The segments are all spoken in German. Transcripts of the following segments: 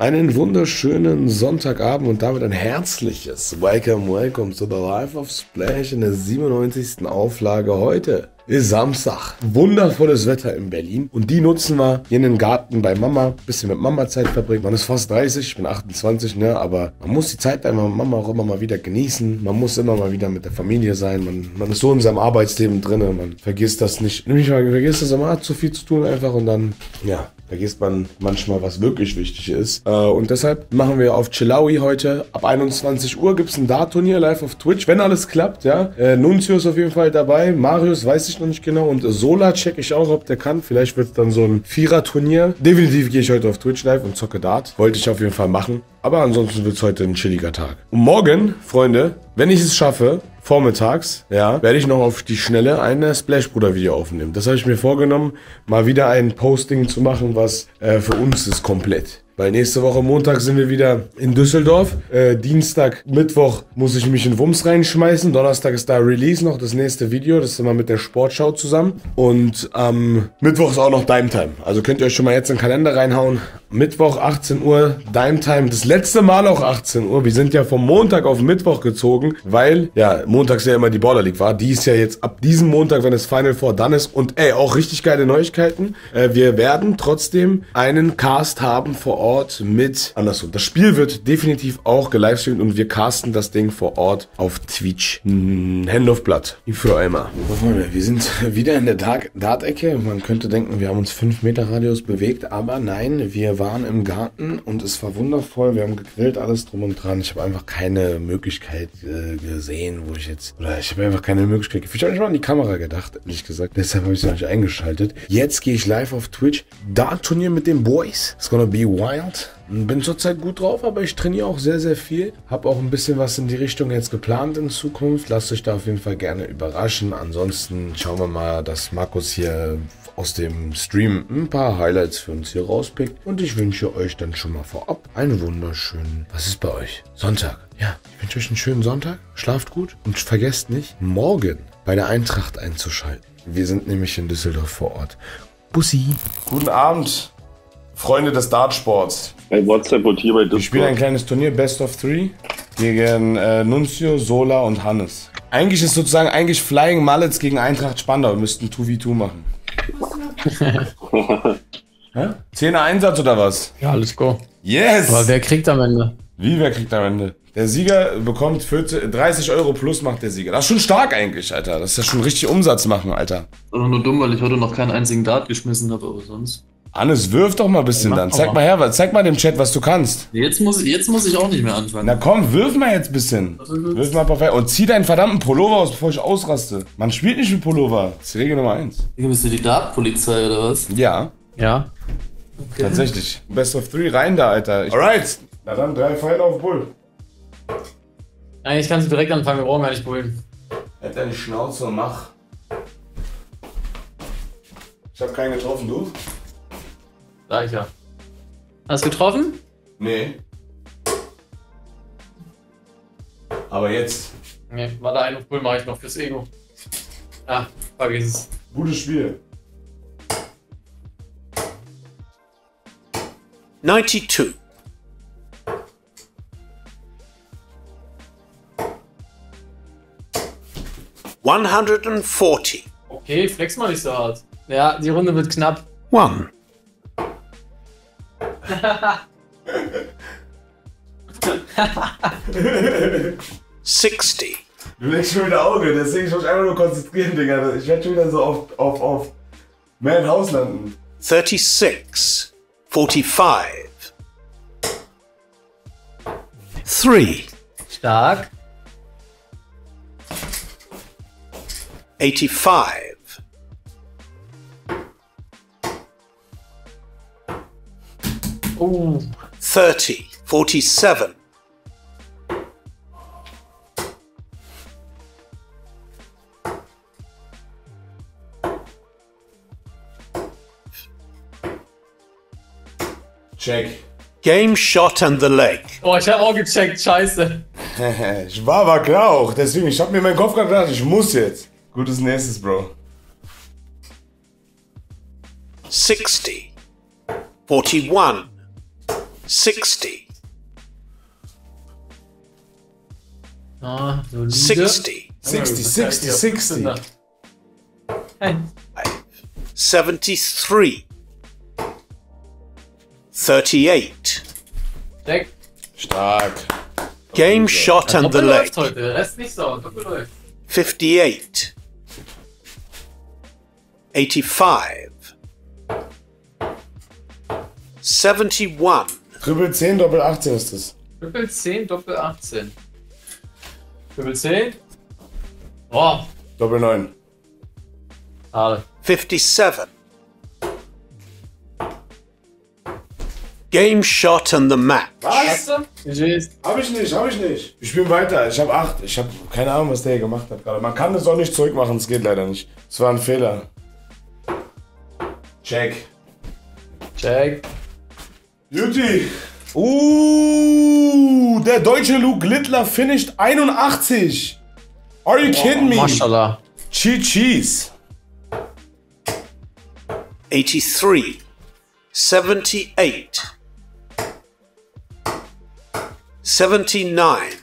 Einen wunderschönen Sonntagabend und damit ein herzliches Welcome to the Life of Splash in der 97. Auflage. Heute ist Samstag. Wundervolles Wetter in Berlin und die nutzen wir hier in den Garten bei Mama. Bisschen mit Mama Zeit verbringen. Man ist fast 30, ich bin 28, ne? Aber man muss die Zeit einmal mit Mama auch immer mal wieder genießen. Man muss immer mal wieder mit der Familie sein. Man ist so in seinem Arbeitsleben drin. Man vergisst das nicht. Man vergisst das immer, hat zu viel zu tun einfach und dann, ja, vergisst man manchmal, was wirklich wichtig ist. Und deshalb machen wir auf Chillawi heute. Ab 21 Uhr gibt es ein Dart-Turnier live auf Twitch, wenn alles klappt, ja. Nunzio ist auf jeden Fall dabei. Marius weiß ich noch nicht genau. Und Sola check ich auch, ob der kann. Vielleicht wird es dann so ein Vierer-Turnier. Definitiv gehe ich heute auf Twitch live und zocke Dart. Wollte ich auf jeden Fall machen. Aber ansonsten wird es heute ein chilliger Tag. Und morgen, Freunde, wenn ich es schaffe, vormittags, ja, werde ich noch auf die Schnelle ein Splash-Bruder-Video aufnehmen. Das habe ich mir vorgenommen, mal wieder ein Posting zu machen, was für uns ist komplett. Weil nächste Woche Montag sind wir wieder in Düsseldorf. Dienstag, Mittwoch muss ich mich in Wumms reinschmeißen. Donnerstag ist da Release noch, das nächste Video. Das ist immer mit der Sportschau zusammen. Und am Mittwoch ist auch noch Dime Time. Also könnt ihr euch schon mal jetzt in den Kalender reinhauen. Mittwoch 18 Uhr, Dime Time. Das letzte Mal auch 18 Uhr. Wir sind ja vom Montag auf Mittwoch gezogen, weil, ja, montags ja immer die Baller League war. Die ist ja jetzt ab diesem Montag, wenn das Final Four dann ist. Und ey, auch richtig geile Neuigkeiten. Wir werden trotzdem einen Cast haben vor Ort mit, andersrum. Das Spiel wird definitiv auch gelivestreamt und wir casten das Ding vor Ort auf Twitch. Hand of Blood. Für einmal. Wir sind wieder in der Dart-Ecke. Man könnte denken, wir haben uns 5 Meter Radius bewegt, aber nein, wir waren im Garten und es war wundervoll. Wir haben gegrillt, alles drum und dran. Ich habe einfach keine Möglichkeit gesehen, wo ich jetzt, oder ich habe einfach keine Möglichkeit gefühlt. Ich habe nicht mal an die Kamera gedacht, ehrlich gesagt. Deshalb habe ich sie noch nicht eingeschaltet. Jetzt gehe ich live auf Twitch. Dart-Turnier mit den Boys. It's gonna be wild. Bin zurzeit gut drauf, aber ich trainiere auch sehr, sehr viel. Habe auch ein bisschen was in die Richtung jetzt geplant in Zukunft. Lasst euch da auf jeden Fall gerne überraschen. Ansonsten schauen wir mal, dass Markus hier aus dem Stream ein paar Highlights für uns hier rauspickt. Und ich wünsche euch dann schon mal vorab einen wunderschönen, was ist bei euch? Sonntag. Ja, ich wünsche euch einen schönen Sonntag. Schlaft gut und vergesst nicht, morgen bei der Eintracht einzuschalten. Wir sind nämlich in Düsseldorf vor Ort. Bussi. Guten Abend, Freunde des Dartsports. Bei WhatsApp und hier bei Discord. Wir spielen ein kleines Turnier, Best of 3, gegen Nunzio, Sola und Hannes. Eigentlich ist sozusagen Flying Mullets gegen Eintracht Spandau. Wir müssten 2v2 machen. 10er Einsatz oder was? Ja, alles go. Yes! Aber wer kriegt am Ende? Wie, wer kriegt am Ende? Der Sieger bekommt 30 Euro plus macht der Sieger. Das ist schon stark eigentlich, Alter. Das ist ja schon richtig Umsatz machen, Alter. Nur dumm, weil ich heute noch keinen einzigen Dart geschmissen habe, aber sonst. Hannes, wirf doch mal ein bisschen dann. Zeig mal her, zeig mal dem Chat, was du kannst. Jetzt muss ich auch nicht mehr anfangen. Na komm, wirf mal jetzt ein bisschen. Wirf mal perfekt. Und zieh deinen verdammten Pullover aus, bevor ich ausraste. Man spielt nicht mit Pullover. Das ist die Regel Nummer 1. Hier bist du die Dart-Polizei oder was? Ja. Ja. Okay. Tatsächlich. Best of 3 rein da, Alter. Alright. Na dann 3 Pfeile auf Bull. Eigentlich kannst du direkt anfangen, wir brauchen gar nicht bullen. Halt deine Schnauze und mach. Ich hab keinen getroffen, du? Sag ich ja. Hast du getroffen? Nee. Aber jetzt. Nee, warte, einen auf Bull mache ich noch fürs Ego. Ah, vergiss es. Gutes Spiel. 92. $140. Okay, flex mal nicht so hart. Ja, die Runde wird knapp. 1. $60. Du legst schon wieder Auge, deswegen muss ich einfach nur konzentrieren, Digga. Ich werde schon wieder so auf mehr im Haus landen. 36. 45. 3. Stark. 85. 30. 47. 'Check. Game shot and the leg. Oh, ich habe auch gecheckt, scheiße. war klar auch, deswegen, ich hab mir in meinen Kopf gedacht, ich muss jetzt. Gutes nächstes, Bro. 60. 41. 60. Ah, solide. 60. 60. Hey. 73. 38. Check. Stark. Game shot and the Doppel leg. läuft heute, der Rest nicht so, Doppel läuft. 58. 85. 71. Triple 10, Doppel 18 ist das. Triple 10, Doppel 18. Triple 10. Oh, Doppel 9. schade. 57. Game shot and the match. Was? GG's. Hab ich nicht. Wir spielen weiter. Ich hab 8. Ich hab keine Ahnung, was der hier gemacht hat gerade. Man kann das auch nicht zurückmachen, es geht leider nicht. Es war ein Fehler. Check. Check. Beauty. Der deutsche Luke Littler finished 81. Are you kidding me? Mashallah. Cheese. 83. 78. 79.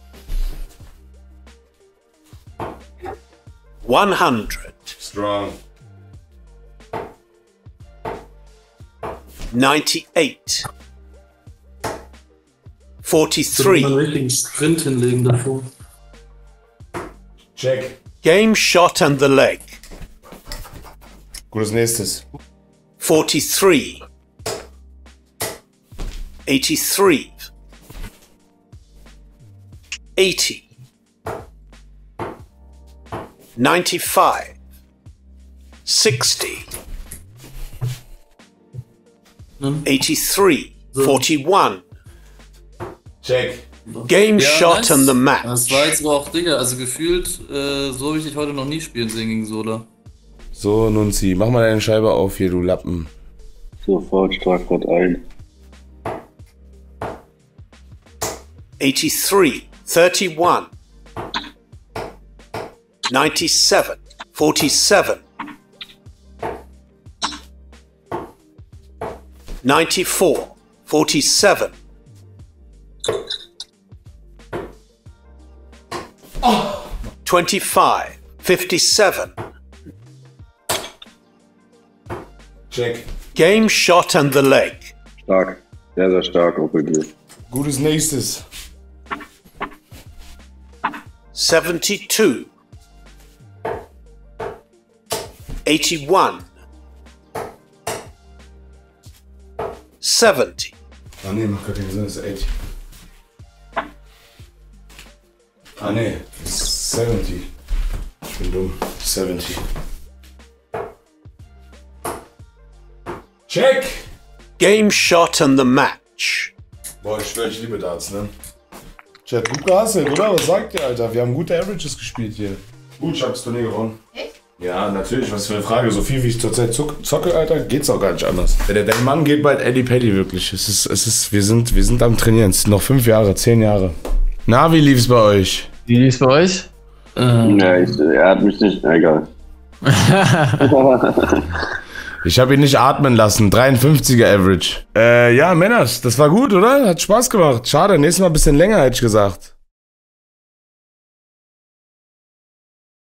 100. Strong. 98. Soll man 43. einen richtigen Sprint hinlegen davor. Check. Game shot and the leg. Gutes nächstes. 43. 83. 80. 95. 60. 83. 41. Check. Game shot nice. and the match. Das war jetzt aber auch, Digga, also gefühlt, so habe ich dich heute noch nie spielen sehen gegen Sola. So, Nunzi, mach mal deine Scheibe auf hier, du Lappen. Sofort, trag grad ein. 83. 31. 97. 47. 94. 47. 25. 57. Check. Game shot and the leg. Stark. Sehr, sehr stark, OPG. Gutes nächstes. 72. 81. 70. Ah ne, macht gerade den Sinn, das ist 80. Ah ne, 70. Ich bin dumm. 70. Check! Game shot and the match. Boah, ich schwör, ich liebe Darts, ne? Chat, gut gehasselt, oder? Was sagt ihr, Alter? Wir haben gute Averages gespielt hier. Gut, ich hab das Turnier gewonnen. Echt? Ja, natürlich, was für eine Frage. So viel wie ich zurzeit zocke, Alter, geht's auch gar nicht anders. Der Mann geht bald Eddie Paddy, wirklich. Wir sind am Trainieren. Es sind noch 5 Jahre, 10 Jahre. Na, wie lief's bei euch? Wie lief's bei euch? Ja, er hat mich nicht. Egal. Ich habe ihn nicht atmen lassen. 53er Average. Ja, Männers, das war gut, oder? Hat Spaß gemacht. Schade, nächstes Mal ein bisschen länger, hätte ich gesagt.